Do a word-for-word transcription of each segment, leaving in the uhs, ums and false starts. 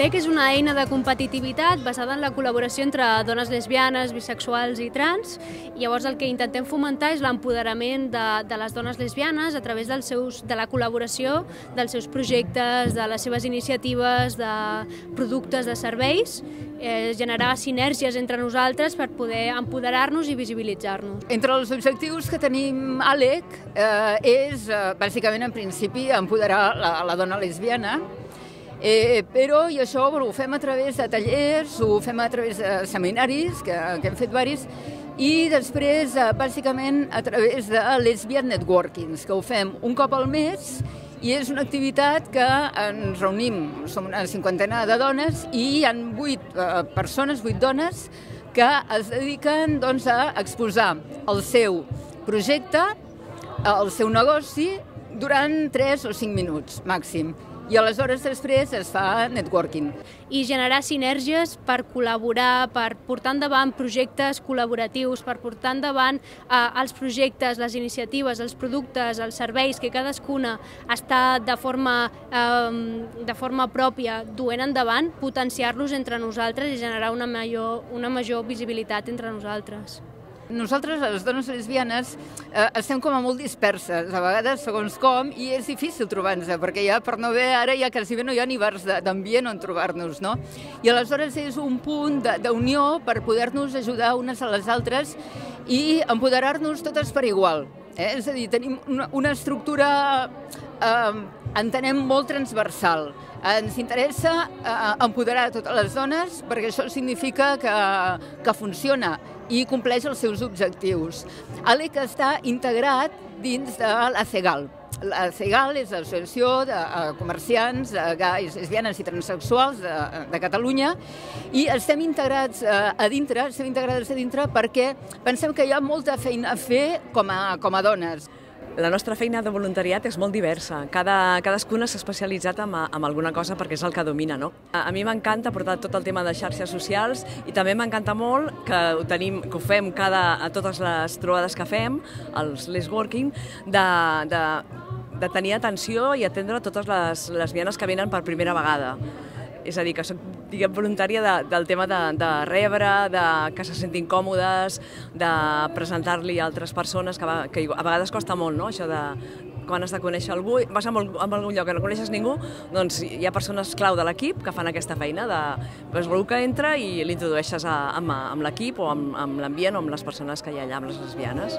L'A L E C és una eina de competitivitat basada en la col·laboració entre dones lesbianes, bisexuals i trans. Llavors el que intentem fomentar és l'empoderament de, de les dones lesbianes a través dels seus, de la col·laboració dels seus projectes, de les seves iniciatives, de productes, de serveis, eh, generar sinergies entre nosaltres per poder empoderar-nos i visibilitzar-nos. Entre els objectius que tenim a l'A L E C eh, és, eh, bàsicament, en principi, empoderar la, la dona lesbiana. Eh, però, i això bueno, ho fem a través de tallers, ho fem a través de seminaris, que, que hem fet diversos, i després, eh, bàsicament, a través de Lesbian Networkings, que ho fem un cop al mes, i és una activitat que ens reunim, som una cinquantena de dones, i hi ha vuit eh, persones, vuit dones, que es dediquen doncs, a exposar el seu projecte, el seu negoci, durant tres o cinc minuts, màxim. I aleshores després es fa networking. I generar sinergies per col·laborar, per portar endavant projectes col·laboratius, per portar endavant eh, els projectes, les iniciatives, els productes, els serveis que cadascuna està de forma, eh, de forma pròpia duent endavant, potenciar-los entre nosaltres i generar una major, una major visibilitat entre nosaltres. Nosaltres, les dones lesbianes, eh, estem com a molt disperses, a vegades segons com, i és difícil trobar-nos, perquè ja, per no bé, ara ja quasi bé no hi ha ni bars d'ambient on trobar-nos, no? I aleshores és un punt d'unió per poder-nos ajudar unes a les altres i empoderar-nos totes per igual. Eh? És a dir, tenim una, una estructura, eh, entenem, molt transversal. Ens interessa eh, empoderar totes les dones perquè això significa que, que funciona i compleix els seus objectius. A l'A L E C està integrat dins de la CEGAL. La CEGAL és l'Associació de Comerciants Gais, Lesbianes i Transsexuals de, de Catalunya i estem integrats a dintre, estem integrades a dintre perquè pensem que hi ha molta feina a fer com a, com a dones. La nostra feina de voluntariat és molt diversa. Cada, cadascuna s'ha especialitzat en, en alguna cosa perquè és el que domina, no? A, a mi m'encanta portar tot el tema de xarxes socials i també m'encanta molt que ho, tenim, que ho fem cada, a totes les trobades que fem, els Lesworking, de, de, de tenir atenció i atendre totes les lesbianes que venen per primera vegada. És a dir, que soc, diguem, voluntària de, del tema de, de rebre, de que se sentin còmodes, de presentar-li a altres persones, que, va, que a vegades costa molt, no?, això de quan has de conèixer algú, vas a algun lloc que no coneixes ningú, doncs hi ha persones clau de l'equip que fan aquesta feina, de doncs, algú que entra i l'introdueixes amb, amb l'equip o amb, amb l'ambient o amb les persones que hi ha allà, amb les lesbianes.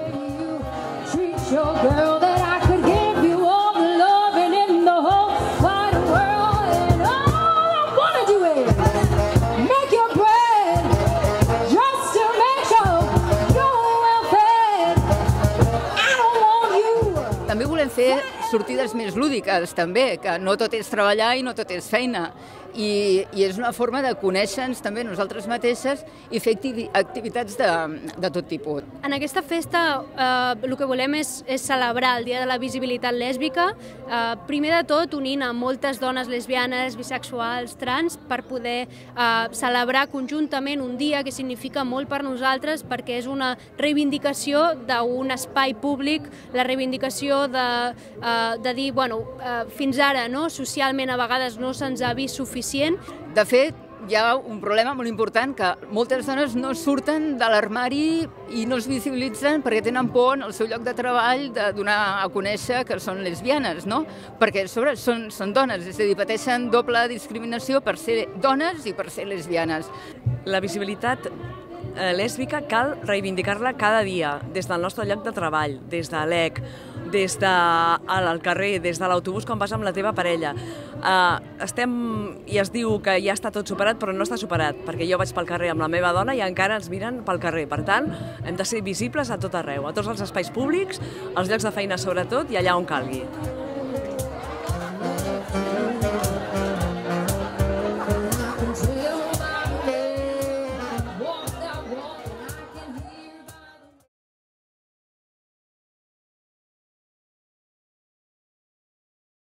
També volem fer sortides més lúdiques, també, que no tot és treballar i no tot és feina. I, i és una forma de conèixer-nos també nosaltres mateixes i fer activitats de, de tot tipus. En aquesta festa eh, el que volem és, és celebrar el Dia de la Visibilitat Lèsbica, eh, primer de tot unint a moltes dones lesbianes, bisexuals, trans, per poder eh, celebrar conjuntament un dia que significa molt per nosaltres perquè és una reivindicació d'un espai públic, la reivindicació de, eh, de dir, bueno, eh, fins ara no, socialment a vegades no se'ns ha vist suficient. De fet, hi ha un problema molt important, que moltes dones no surten de l'armari i no es visibilitzen perquè tenen por en el seu lloc de treball de donar a conèixer que són lesbianes, no? Perquè sobre són, són dones, és a dir, pateixen doble discriminació per ser dones i per ser lesbianes. La visibilitat lèsbica cal reivindicar-la cada dia, des del nostre lloc de treball, des de l'A E C, des del carrer, des de l'autobús quan vas amb la teva parella. Estem, i es diu que ja està tot superat, però no està superat, perquè jo vaig pel carrer amb la meva dona i encara ens miren pel carrer. Per tant, hem de ser visibles a tot arreu, a tots els espais públics, als llocs de feina sobretot i allà on calgui.